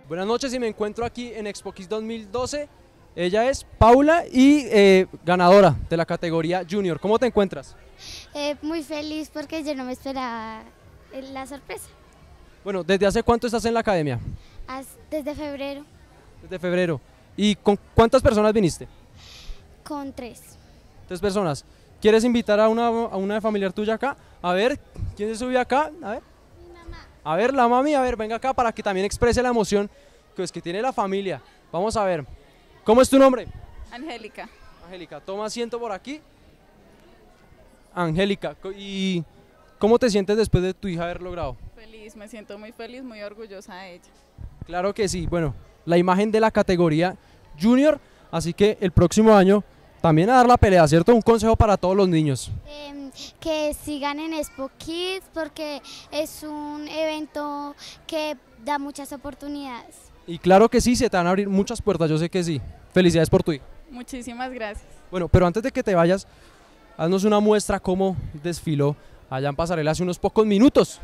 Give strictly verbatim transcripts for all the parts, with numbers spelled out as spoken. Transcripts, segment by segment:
Buenas noches y me encuentro aquí en Expo Kids dos mil doce. Ella es Paula y eh, ganadora de la categoría Junior. ¿Cómo te encuentras? Eh, muy feliz porque yo no me esperaba eh, la sorpresa. Bueno, ¿desde hace cuánto estás en la academia? As- desde febrero Desde febrero. ¿Y con cuántas personas viniste? con tres. Tres personas. ¿Quieres invitar a una, a una familiar tuya acá? A ver, ¿quién se subió acá? A ver. Mi mamá. A ver, la mami, a ver, venga acá para que también exprese la emoción pues, que tiene la familia. Vamos a ver. ¿Cómo es tu nombre? Angélica, Angélica, toma asiento por aquí. Angélica, co- ¿y cómo te sientes después de tu hija haber logrado? feliz, me siento muy feliz, muy orgullosa de ella. Claro que sí, bueno, la imagen de la categoría Junior, así que el próximo año también a dar la pelea, ¿cierto? Un consejo para todos los niños. Em, que sigan en Expo Kids porque es un evento que da muchas oportunidades. Y claro que sí, se te van a abrir muchas puertas, yo sé que sí. Felicidades por tu hija. Muchísimas gracias. Bueno, pero antes de que te vayas, haznos una muestra cómo desfiló allá en pasarela hace unos pocos minutos.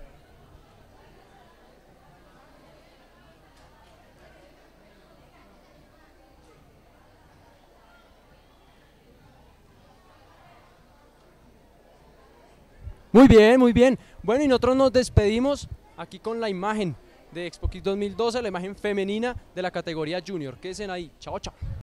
Muy bien, muy bien. Bueno, y nosotros nos despedimos aquí con la imagen de Expo Kids dos mil doce, la imagen femenina de la categoría Junior. Quédense ahí. Chao, chao.